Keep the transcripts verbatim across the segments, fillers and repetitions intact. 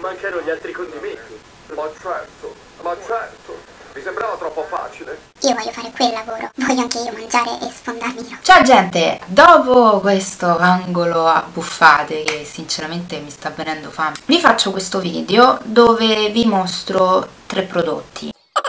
Mancano gli altri condimenti. Ma certo, ma certo. Mi sembrava troppo facile. Io voglio fare quel lavoro, voglio anche io mangiare e sfondarmi io. Ciao gente, dopo questo angolo a buffate che sinceramente mi sta venendo fame, vi faccio questo video dove vi mostro tre prodotti.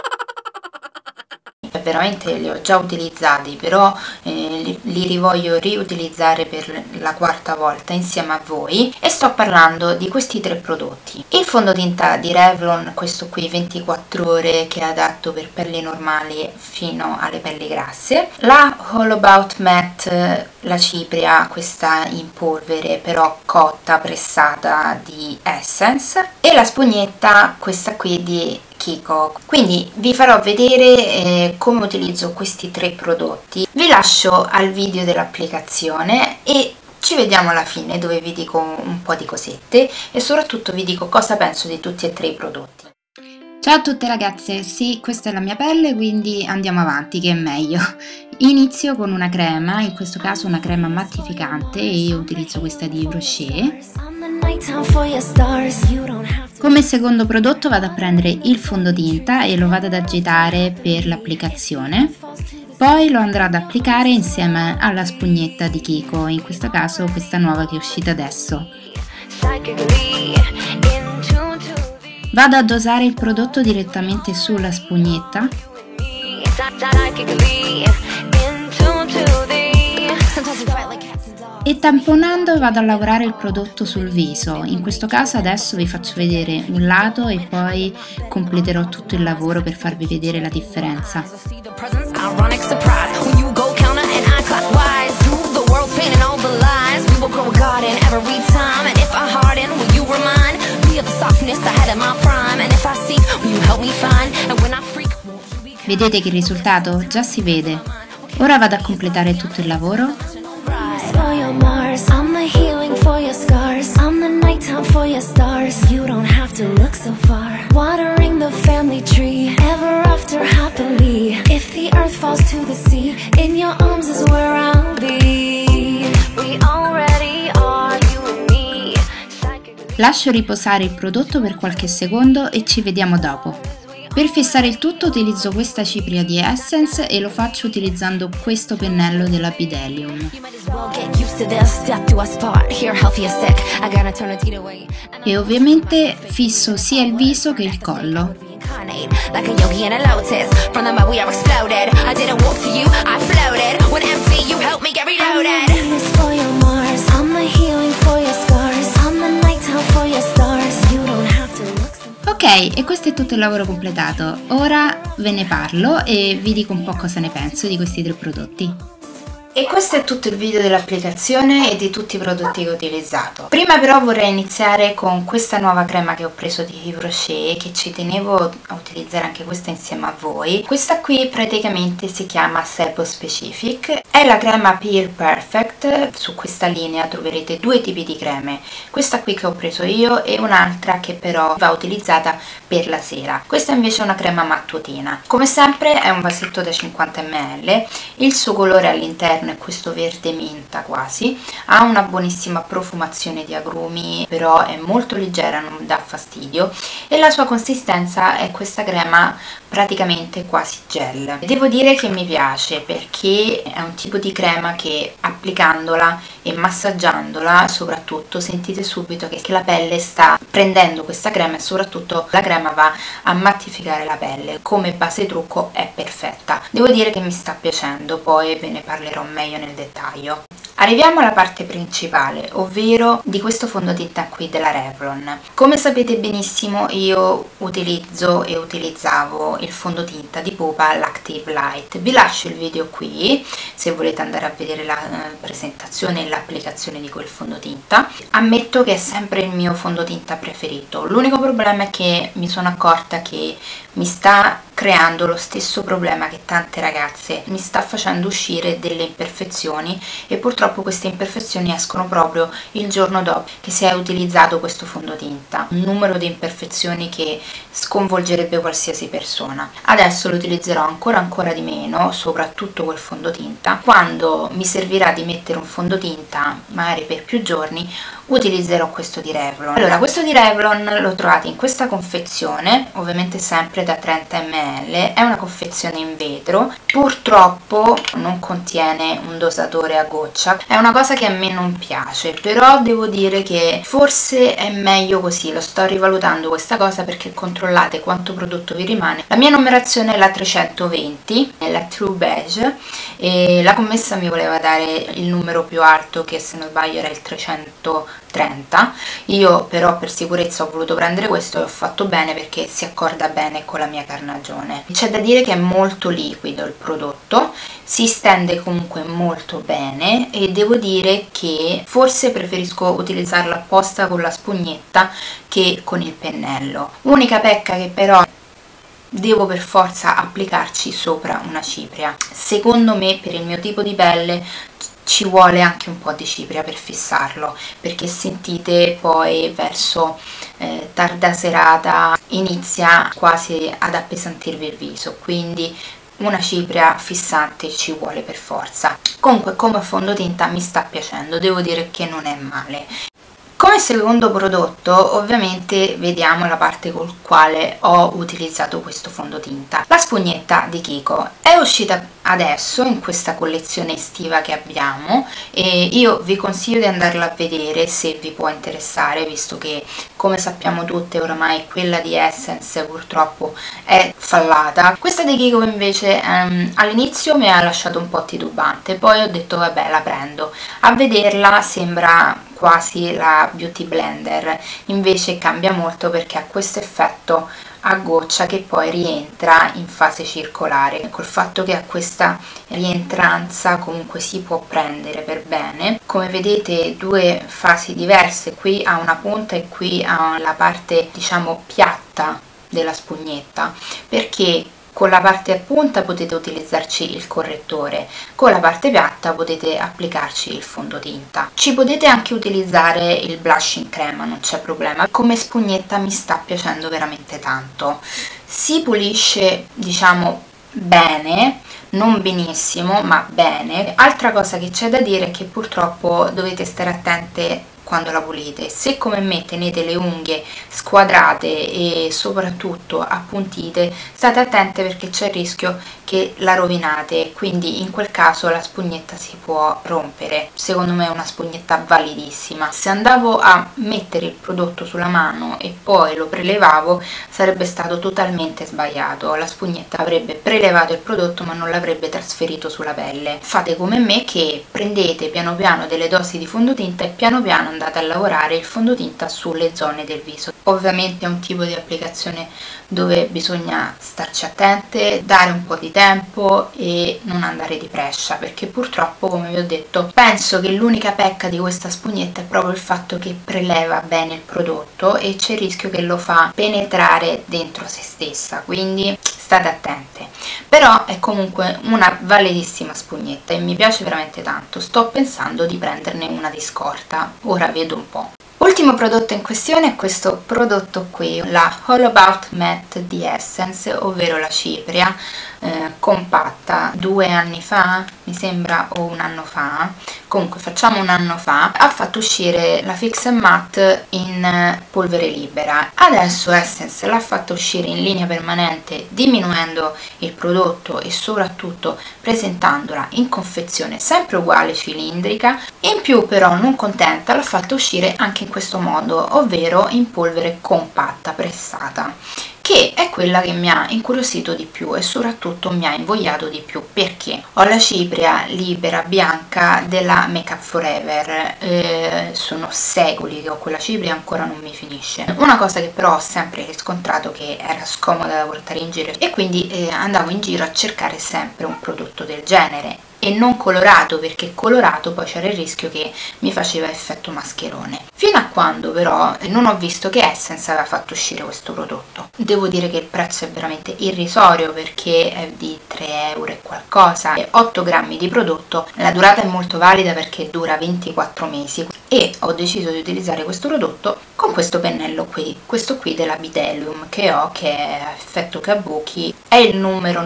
Veramente li ho già utilizzati, però eh, li, li rivoglio riutilizzare per la quarta volta insieme a voi, e sto parlando di questi tre prodotti: il fondotinta di Revlon, questo qui ventiquattro ore, che è adatto per pelli normali fino alle pelli grasse; la All About Matte, la cipria, questa in polvere però cotta, pressata, di Essence; e la spugnetta, questa qui di Kiko. Quindi vi farò vedere eh, come utilizzo questi tre prodotti. Vi lascio al video dell'applicazione e ci vediamo alla fine, dove vi dico un po' di cosette e soprattutto vi dico cosa penso di tutti e tre i prodotti. Ciao a tutte ragazze, sì, questa è la mia pelle, quindi andiamo avanti che è meglio. Inizio con una crema, in questo caso una crema mattificante, e io utilizzo questa di Rocher. Come secondo prodotto vado a prendere il fondotinta e lo vado ad agitare per l'applicazione. Poi lo andrò ad applicare insieme alla spugnetta di Kiko, in questo caso questa nuova che è uscita adesso. Vado a dosare il prodotto direttamente sulla spugnetta e tamponando vado a lavorare il prodotto sul viso. In questo caso adesso vi faccio vedere un lato e poi completerò tutto il lavoro per farvi vedere la differenza. Vedete che il risultato già si vede. Ora vado a completare tutto il lavoro. Lascio riposare il prodotto per qualche secondo e ci vediamo dopo. Per fissare il tutto utilizzo questa cipria di Essence e lo faccio utilizzando questo pennello della Bdellium. E ovviamente fisso sia il viso che il collo. Ok, e questo è tutto il lavoro completato. Ora ve ne parlo e vi dico un po' cosa ne penso di questi tre prodotti. E questo è tutto il video dell'applicazione e di tutti i prodotti che ho utilizzato. Prima però vorrei iniziare con questa nuova crema che ho preso di Yves Rocher, che ci tenevo a utilizzare anche questa insieme a voi. Questa qui praticamente si chiama Sebo Specific, è la crema Peel Perfect. Su questa linea troverete due tipi di creme, questa qui che ho preso io e un'altra che però va utilizzata per la sera. Questa invece è una crema mattutina. Come sempre è un vasetto da cinquanta millilitri, il suo colore all'interno è questo verde menta quasi, ha una buonissima profumazione di agrumi, però è molto leggera, non dà fastidio, e la sua consistenza è questa crema praticamente quasi gel. Devo dire che mi piace perché è un tipo di crema che applicandola e massaggiandola soprattutto sentite subito che, che la pelle sta prendendo questa crema, e soprattutto la crema va a mattificare la pelle. Come base trucco è perfetta, devo dire che mi sta piacendo, poi ve ne parlerò meglio nel dettaglio. Arriviamo alla parte principale, ovvero di questo fondotinta qui della Revlon. Come sapete benissimo io utilizzo e utilizzavo il fondotinta di pupa l'Active Light. Vi lascio il video qui se volete andare a vedere la eh, presentazione e l'applicazione di quel fondotinta. Ammetto che è sempre il mio fondotinta preferito, l'unico problema è che mi sono accorta che mi sta creando lo stesso problema che tante ragazze, mi sta facendo uscire delle imperfezioni, e purtroppo queste imperfezioni escono proprio il giorno dopo che si è utilizzato questo fondotinta, un numero di imperfezioni che sconvolgerebbe qualsiasi persona. Adesso lo utilizzerò ancora ancora di meno, soprattutto quel fondotinta, quando mi servirà di mettere un fondotinta magari per più giorni, utilizzerò questo di Revlon. Allora, questo di Revlon lo trovate in questa confezione, ovviamente sempre da trenta millilitri, è una confezione in vetro, purtroppo non contiene un dosatore a goccia, è una cosa che a me non piace, però devo dire che forse è meglio così, lo sto rivalutando questa cosa, perché controllate quanto prodotto vi rimane. La mia numerazione è la trecentoventi, è la True Beige, e la commessa mi voleva dare il numero più alto, che se non sbaglio era il trecentotrenta. Io però per sicurezza ho voluto prendere questo e ho fatto bene, perché si accorda bene con la mia carnagione. C'è da dire che è molto liquido il prodotto, si stende comunque molto bene, e devo dire che forse preferisco utilizzarlo apposta con la spugnetta che con il pennello. Unica pecca che però devo per forza applicarci sopra una cipria. Secondo me, per il mio tipo di pelle, ci vuole anche un po' di cipria per fissarlo, perché sentite poi verso eh, tarda serata inizia quasi ad appesantirvi il viso, quindi una cipria fissante ci vuole per forza. Comunque, come fondotinta mi sta piacendo, devo dire che non è male. Come secondo prodotto ovviamente vediamo la parte col quale ho utilizzato questo fondotinta, la spugnetta di Kiko. È uscita adesso in questa collezione estiva che abbiamo, e io vi consiglio di andarla a vedere se vi può interessare, visto che, come sappiamo tutte oramai, quella di Essence purtroppo è fallata. Questa di Kiko invece ehm, all'inizio mi ha lasciato un po' titubante, poi ho detto vabbè, la prendo. A vederla sembra quasi la Beauty Blender, invece cambia molto perché ha questo effetto a goccia che poi rientra in fase circolare. Col fatto che ha questa rientranza comunque si può prendere per bene. Come vedete, due fasi diverse, qui ha una punta e qui ha la parte diciamo piatta della spugnetta, perché con la parte a punta potete utilizzarci il correttore, con la parte piatta potete applicarci il fondotinta. Ci potete anche utilizzare il blush in crema, non c'è problema. Come spugnetta mi sta piacendo veramente tanto, si pulisce diciamo bene, non benissimo ma bene. Altra cosa che c'è da dire è che purtroppo dovete stare attente quando la pulite. Se come me tenete le unghie squadrate e soprattutto appuntite, state attente perché c'è il rischio che la rovinate, quindi in quel caso la spugnetta si può rompere. Secondo me è una spugnetta validissima. Se andavo a mettere il prodotto sulla mano e poi lo prelevavo, sarebbe stato totalmente sbagliato. La spugnetta avrebbe prelevato il prodotto ma non l'avrebbe trasferito sulla pelle. Fate come me, che prendete piano piano delle dosi di fondotinta e piano piano andate a lavorare il fondotinta sulle zone del viso. Ovviamente è un tipo di applicazione dove bisogna starci attente, dare un po' di tempo e non andare di prescia, perché purtroppo, come vi ho detto, penso che l'unica pecca di questa spugnetta è proprio il fatto che preleva bene il prodotto e c'è il rischio che lo fa penetrare dentro se stessa, quindi state attente. Però è comunque una validissima spugnetta e mi piace veramente tanto. Sto pensando di prenderne una di scorta, ora vedo un po'. Ultimo prodotto in questione è questo prodotto qui, la All About Matte di Essence, ovvero la cipria eh, compatta. Due anni fa, mi sembra, o un anno fa, comunque facciamo un anno fa, ha fatto uscire la Fix and Matte in polvere libera. Adesso Essence l'ha fatta uscire in linea permanente, diminuendo il prodotto e soprattutto presentandola in confezione sempre uguale cilindrica. In più però, non contenta, l'ha fatta uscire anche in questo modo, ovvero in polvere compatta pressata, che è quella che mi ha incuriosito di più e soprattutto mi ha invogliato di più, perché ho la cipria libera bianca della Make Up For Ever, eh, sono secoli che ho quella cipria e ancora non mi finisce. Una cosa che però ho sempre riscontrato che era scomoda da portare in giro, e quindi eh, andavo in giro a cercare sempre un prodotto del genere, e non colorato, perché colorato poi c'era il rischio che mi faceva effetto mascherone, fino a quando però non ho visto che Essence aveva fatto uscire questo prodotto. Devo dire che il prezzo è veramente irrisorio, perché è di tre euro e qualcosa, otto grammi di prodotto. La durata è molto valida perché dura ventiquattro mesi, e ho deciso di utilizzare questo prodotto con questo pennello qui, questo qui della Bdellium che ho, che è effetto Kabuki, è il numero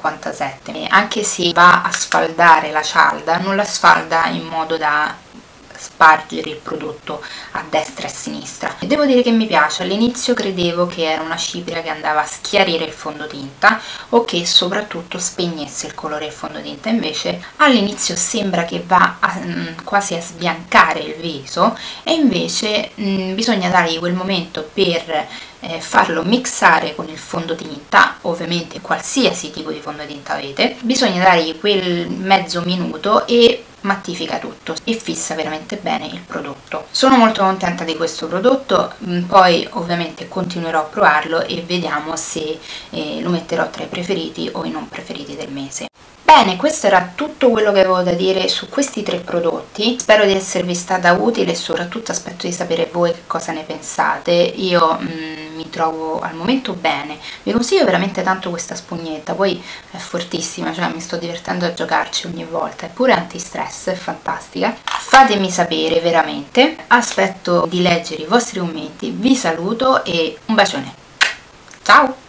novecentocinquantasette. Anche se va a sfaldare la cialda, non la sfalda in modo da spargere il prodotto a destra e a sinistra. E devo dire che mi piace. All'inizio credevo che era una cipria che andava a schiarire il fondotinta o che soprattutto spegnesse il colore del fondotinta, invece all'inizio sembra che va a, mh, quasi a sbiancare il viso, e invece mh, bisogna dargli quel momento per eh, farlo mixare con il fondotinta, ovviamente qualsiasi tipo di fondotinta avete, bisogna dargli quel mezzo minuto e mattifica tutto e fissa veramente bene il prodotto. Sono molto contenta di questo prodotto, poi ovviamente continuerò a provarlo e vediamo se eh, lo metterò tra i preferiti o i non preferiti del mese. Bene, questo era tutto quello che avevo da dire su questi tre prodotti. Spero di esservi stata utile e soprattutto aspetto di sapere voi che cosa ne pensate. Io mm, mi trovo al momento bene, vi consiglio veramente tanto questa spugnetta, poi è fortissima, cioè mi sto divertendo a giocarci ogni volta, è pure antistress, è fantastica. Fatemi sapere veramente, aspetto di leggere i vostri commenti, vi saluto e un bacione, ciao!